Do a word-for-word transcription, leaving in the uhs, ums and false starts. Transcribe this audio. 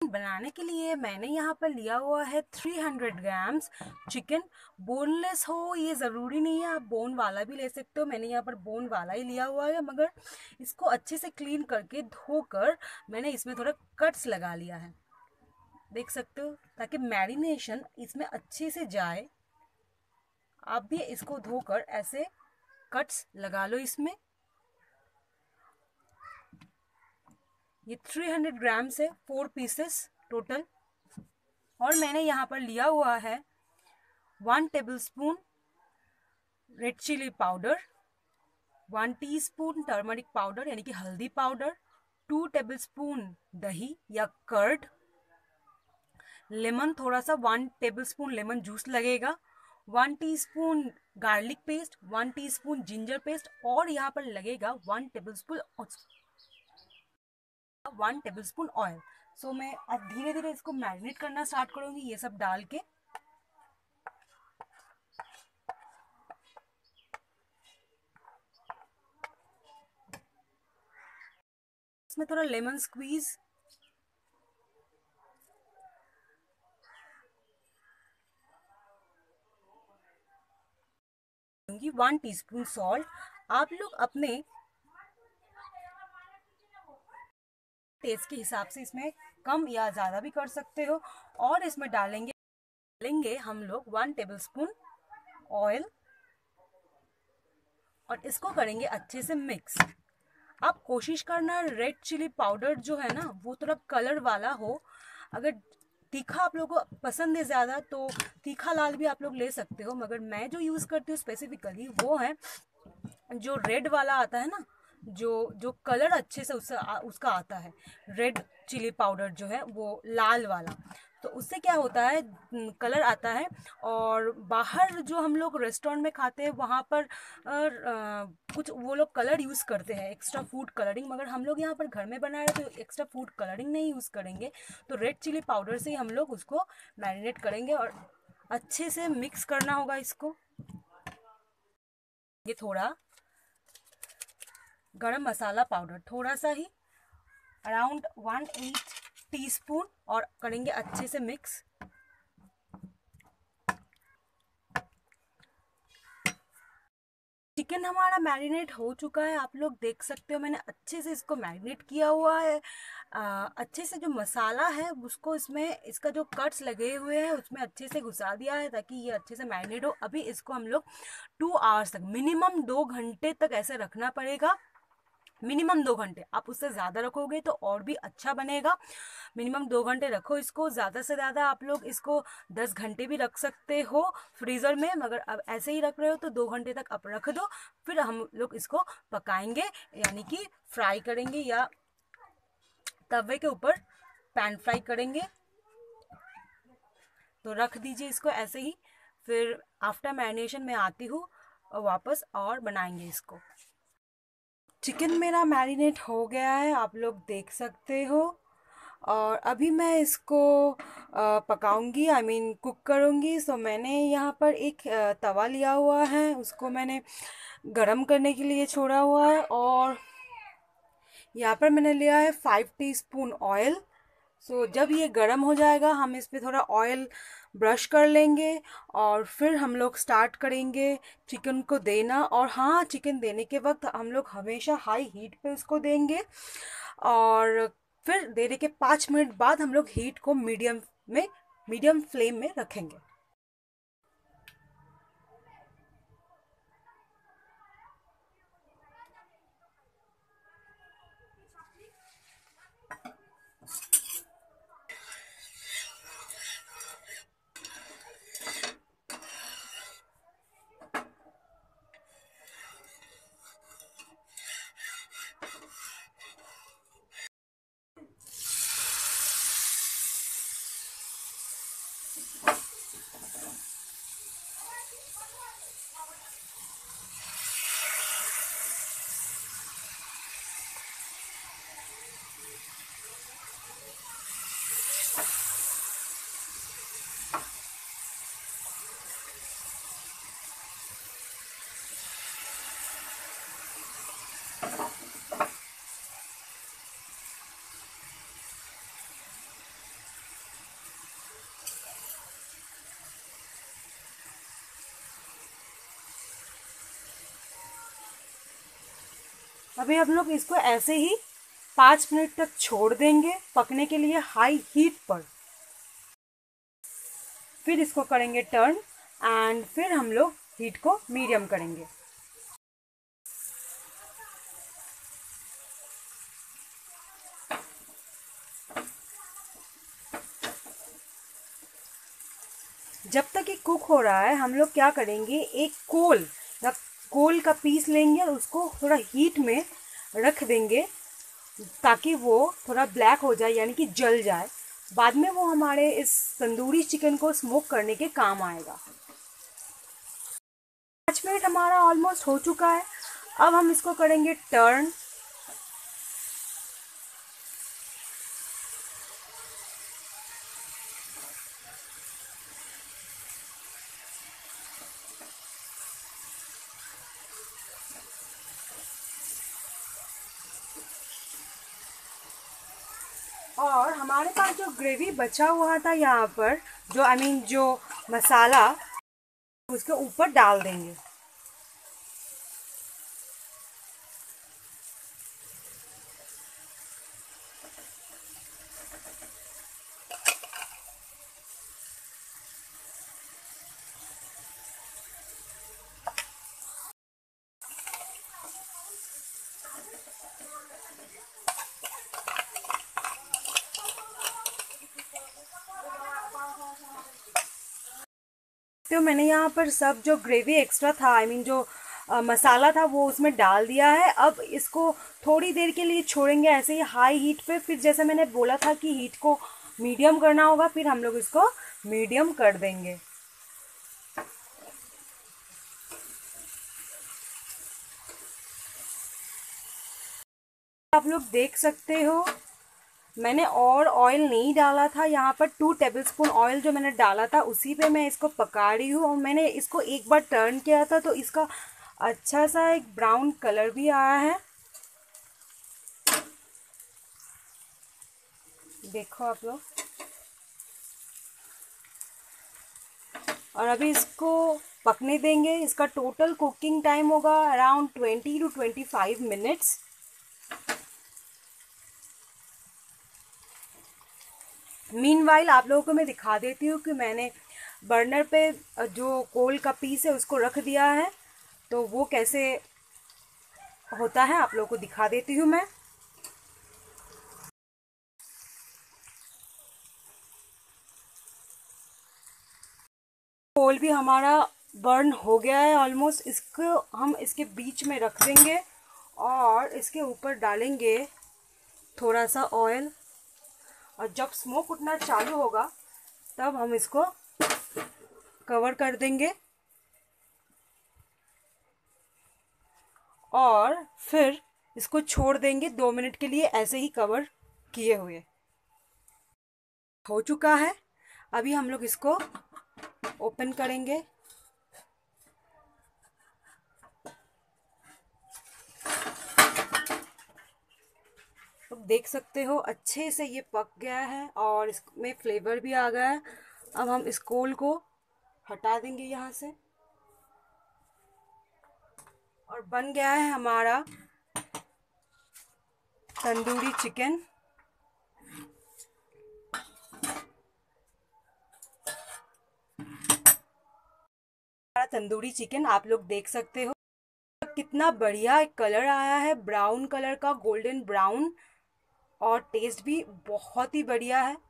बनाने के लिए मैंने यहाँ पर लिया हुआ है तीन सौ ग्राम्स चिकन। बोनलेस हो ये ज़रूरी नहीं है, आप बोन वाला भी ले सकते हो। मैंने यहाँ पर बोन वाला ही लिया हुआ है, मगर इसको अच्छे से क्लीन करके धोकर मैंने इसमें थोड़ा कट्स लगा लिया है, देख सकते हो, ताकि मैरिनेशन इसमें अच्छे से जाए। आप भी इसको धोकर ऐसे कट्स लगा लो इसमें। ये तीन सौ ग्राम से फोर पीसेस टोटल। और मैंने यहाँ पर लिया हुआ है one tablespoon red chilli powder, one teaspoon turmeric powder यानी कि हल्दी पाउडर, टू टेबलस्पून दही या कर्ड, लेमन थोड़ा सा, वन टेबलस्पून लेमन जूस लगेगा, one teaspoon garlic paste, one teaspoon ginger paste, और यहाँ पर लगेगा one tablespoon one tablespoon oil. So मैं अब धीरे धीरे इसको मैरिनेट करना स्टार्ट करूंगी ये सब डाल के। इसमें थोड़ा लेमन स्क्वीज, दूंगी वन टीस्पून सॉल्ट। आप लोग अपने टेस्ट के हिसाब से इसमें कम या ज़्यादा भी कर सकते हो। और इसमें डालेंगे डालेंगे हम लोग वन टेबलस्पून ऑयल और इसको करेंगे अच्छे से मिक्स। आप कोशिश करना रेड चिली पाउडर जो है ना वो थोड़ा कलर वाला हो। अगर तीखा आप लोगों को पसंद है ज़्यादा तो तीखा लाल भी आप लोग ले सकते हो, मगर मैं जो यूज़ करती हूँ स्पेसिफिकली वो है जो रेड वाला आता है ना, जो जो कलर अच्छे से उसका उसका आता है, रेड चिली पाउडर जो है वो लाल वाला। तो उससे क्या होता है, कलर आता है। और बाहर जो हम लोग रेस्टोरेंट में खाते हैं वहाँ पर आ, कुछ वो लोग कलर यूज़ करते हैं, एक्स्ट्रा फूड कलरिंग, मगर हम लोग यहाँ पर घर में बना रहे तो एक्स्ट्रा फूड कलरिंग नहीं यूज़ करेंगे। तो रेड चिली पाउडर से ही हम लोग उसको मैरिनेट करेंगे और अच्छे से मिक्स करना होगा इसको। ये थोड़ा गरम मसाला पाउडर थोड़ा सा ही, अराउंड वन एट टीस्पून, और करेंगे अच्छे से मिक्स। चिकन हमारा मैरिनेट हो चुका है, आप लोग देख सकते हो मैंने अच्छे से इसको मैरिनेट किया हुआ है। आ, अच्छे से जो मसाला है उसको इसमें, इसका जो कट्स लगे हुए हैं उसमें अच्छे से घुसा दिया है ताकि ये अच्छे से मैरिनेट हो। अभी इसको हम लोग टू आवर्स तक, मिनिमम दो घंटे तक ऐसे रखना पड़ेगा। मिनिमम दो घंटे, आप उससे ज़्यादा रखोगे तो और भी अच्छा बनेगा। मिनिमम दो घंटे रखो इसको। ज़्यादा से ज़्यादा आप लोग इसको दस घंटे भी रख सकते हो फ्रीज़र में, मगर अब ऐसे ही रख रहे हो तो दो घंटे तक आप रख दो। फिर हम लोग इसको पकाएंगे, यानी कि फ्राई करेंगे या तवे के ऊपर पैन फ्राई करेंगे। तो रख दीजिए इसको ऐसे ही, फिर आफ्टर मैरिनेशन में आती हूँ वापस और बनाएंगे इसको। चिकन मेरा मैरिनेट हो गया है, आप लोग देख सकते हो। और अभी मैं इसको पकाऊंगी, आई मीन कुक करूंगी। सो मैंने यहाँ पर एक तवा लिया हुआ है, उसको मैंने गरम करने के लिए छोड़ा हुआ है। और यहाँ पर मैंने लिया है फाइव टीस्पून ऑयल। सो जब ये गरम हो जाएगा हम इस पर थोड़ा ऑयल ब्रश कर लेंगे और फिर हम लोग स्टार्ट करेंगे चिकन को देना। और हाँ, चिकन देने के वक्त हम लोग हमेशा हाई हीट पे उसको देंगे, और फिर देने के पाँच मिनट बाद हम लोग हीट को मीडियम में मीडियम फ्लेम में रखेंगे। अभी हम लोग इसको ऐसे ही पाँच मिनट तक छोड़ देंगे पकने के लिए हाई हीट पर। फिर इसको करेंगे टर्न एंड फिर हम लोग हीट को मीडियम करेंगे। जब तक ये कुक हो रहा है हम लोग क्या करेंगे, एक कोल या कोल का पीस लेंगे और उसको थोड़ा हीट में रख देंगे ताकि वो थोड़ा ब्लैक हो जाए, यानी कि जल जाए। बाद में वो हमारे इस तंदूरी चिकन को स्मोक करने के काम आएगा। पाँच मिनट हमारा ऑलमोस्ट हो चुका है। अब हम इसको करेंगे टर्न। और हमारे पास जो ग्रेवी बचा हुआ था यहाँ पर, जो आई I मीन mean, जो मसाला, उसके ऊपर डाल देंगे। तो मैंने यहाँ पर सब जो ग्रेवी एक्स्ट्रा था, आई I मीन mean, जो आ, मसाला था वो उसमें डाल दिया है। अब इसको थोड़ी देर के लिए छोड़ेंगे ऐसे ही हाई हीट पे। फिर जैसे मैंने बोला था कि हीट को मीडियम करना होगा, फिर हम लोग इसको मीडियम कर देंगे। आप लोग देख सकते हो मैंने और ऑयल नहीं डाला था यहाँ पर। टू टेबलस्पून ऑयल जो मैंने डाला था उसी पे मैं इसको पका रही हूँ। और मैंने इसको एक बार टर्न किया था तो इसका अच्छा सा एक ब्राउन कलर भी आया है, देखो आप लोग। और अभी इसको पकने देंगे। इसका टोटल कुकिंग टाइम होगा around twenty to twenty five minutes. Meanwhile आप लोगों को मैं दिखा देती हूँ कि मैंने बर्नर पे जो कोल का पीस है उसको रख दिया है, तो वो कैसे होता है आप लोगों को दिखा देती हूँ मैं। कोल भी हमारा बर्न हो गया है ऑलमोस्ट। इसको हम इसके बीच में रख देंगे और इसके ऊपर डालेंगे थोड़ा सा ऑयल। और जब स्मोक उठना चालू होगा तब हम इसको कवर कर देंगे और फिर इसको छोड़ देंगे दो मिनट के लिए ऐसे ही कवर किए हुए। हो चुका है। अभी हम लोग इसको ओपन करेंगे। तो देख सकते हो अच्छे से ये पक गया है और इसमें फ्लेवर भी आ गया है। अब हम इस कोल को हटा देंगे यहाँ से और बन गया है हमारा तंदूरी चिकन। तंदूरी चिकन आप लोग देख सकते हो कितना बढ़िया एक कलर आया है, ब्राउन कलर का, गोल्डन ब्राउन। और टेस्ट भी बहुत ही बढ़िया है।